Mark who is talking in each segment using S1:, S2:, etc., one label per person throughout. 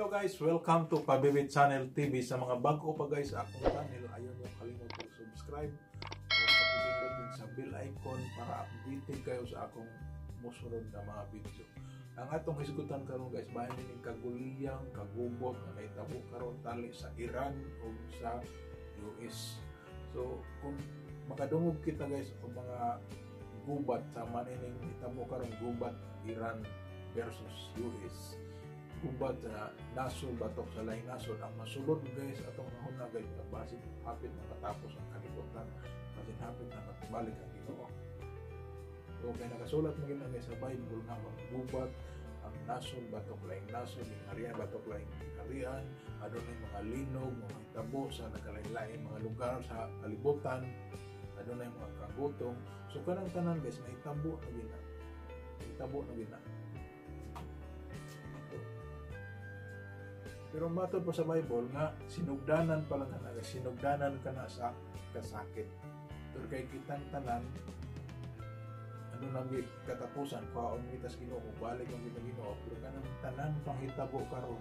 S1: Hello guys, welcome to Pabibit Channel TV. Sa mga bago pa guys sa akong channel, ayaw nyo kalimutan subscribe o pakipindot din sa bell icon para updated kayo sa akong musunod na mga video. Ang atong hisgutan karon guys, bahin din kaguliyang, kagubot na naitabo karon tali sa Iran o sa US. So kung makadungog kita guys o mga gubat sa manining itabo karon gubat Iran versus US. Gubat na nasod batok sa laing nasod ang masulod guys atong nahuna guys na basin hapit makatapos ang kalibutan, basin hapit na makabalik ang Ginoo. So kay nakasulat mo gina guys sa Bible nga gubat ang nasod batok laing nasod, yung harian batok laing harian, adunay mga linog, mga tabo sa nagalain-lain mga lugar sa kalibutan, adunay mga kagutong. So kanang tanan guys na itabo na gina. Itabo na gina. Pero matod pa sa Bible nga sinugdanan pa lang na sinugdanan ka na sa kasakit. Pero kay kitang tanan ano nang katapusan kaon mitas Ginoo balik ang Ginoo pero kanang tanan panghitabo karon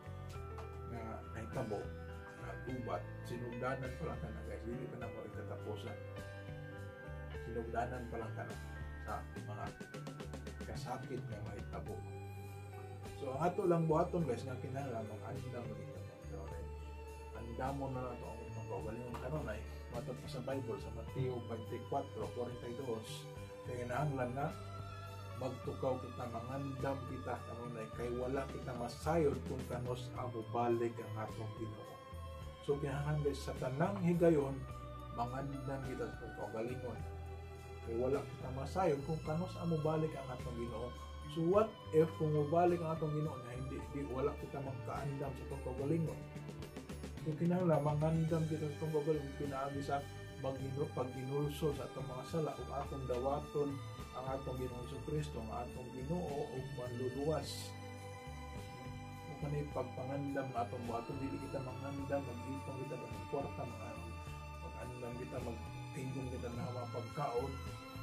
S1: nga nahitabo na gubat sinugdanan pa lang ka na guys dili pa na mo katapusan. Sinugdanan pa lang ka na sa mga kasakit nga mahitabo. So ang ato lang buhaton guys nga kinahanglan mag-andam kita mo. Andamon na nato ang mga kaugalingon karon ay matod pa sa Bible sa Mateo 24:42 kay kinahanglan nga magtukaw kita mangandam kita karon ay kay wala kita masayod kung kanos amo balik ang atong Ginoo. So kinahanglan guys sa tanang higayon mangandam kita sa kaugalingon. Kay wala kita masayod kung kanos amo balik ang atong Ginoo. So what if kung mabalik ang atong Ginoo na hindi wala kita magkaandam sa itong kagalingon? Kung kinahanglan mangandam kita sa itong kagalingon, pinaagi sa pagginulso sa atong mga sala o atong dawaton ang atong Ginoong Jesucristo, ang atong Ginoo o manluluwas. Kung kanay pagpangandam atong buhaton, dili kita mangandam, mag-ipon kita ng kwarta, mag-andam kita, mag-tingong kita na mga pagkaon,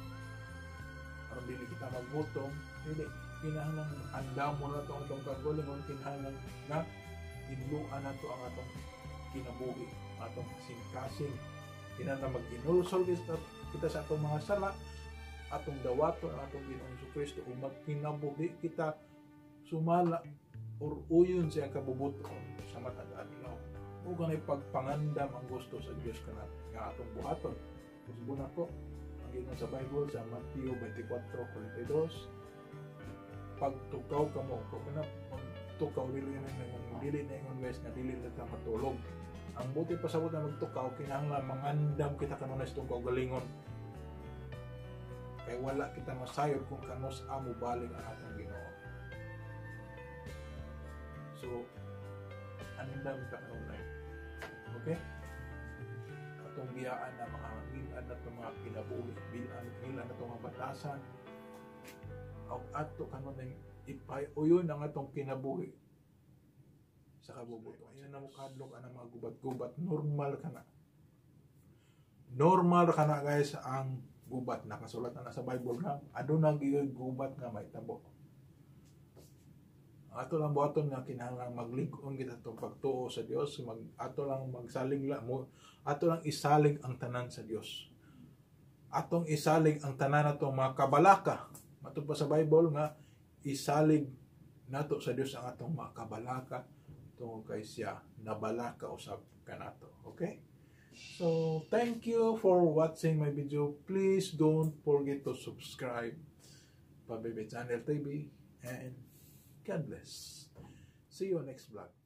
S1: aron dili kita magbutong, dili kinahanglan andam mo na to ang atong kagalingon, kinahanglan na inluan na to ang atong kinabuhi, atong kasing-kasing, kinahanglan mag-inulsol kita sa atong mga sala, atong dawaton ang atong Ginoong Jesucristo o magkinabuhi kita sumala or uyon siya kabubuton sa matag adlaw. O ganay pagpangandam ang gusto sa Dios kanat nga atong buhaton. Kusbon ako Ginoo sa Bible sa Mateo 24:42 pagtukaw kamo kung na magtukaw dili na ingon guys nga dili na ta matulog. Ang buti pa sa na magtukaw kinahanglan mangandam kita kanunay sa itong kaugalingon kay wala kita masayod kung kanos amo balik ang atong Ginoo. So andam ka kanunay, okay? Atong biyaan na mga bilan na itong mga kinabuhi, bilan na itong mga batasan o ato kanon ng ipay-uyon ang atong kinabuhi sa kabubuto. Ayan na mukadlok ang mga gubat-gubat, normal ka na. Normal ka na guys ang gubat. Nakasulat na sa Bible nga, ano nang gubat nga may tabo. Ato lang buhaton nga kinahanglan maglig-on kita itong pagtuo sa Dios, ato lang magsalig ato lang isalig ang tanan sa Dios. Atong isalig ang tanan natong mga kabalaka. Matod pa sa Bible nga isalig nato sa Dios ang atong mga kabalaka tungod kay siya nabalaka usab kanato. Okay? So, thank you for watching my video. Please don't forget to subscribe Pabibit Channel TV and God bless. See you next vlog.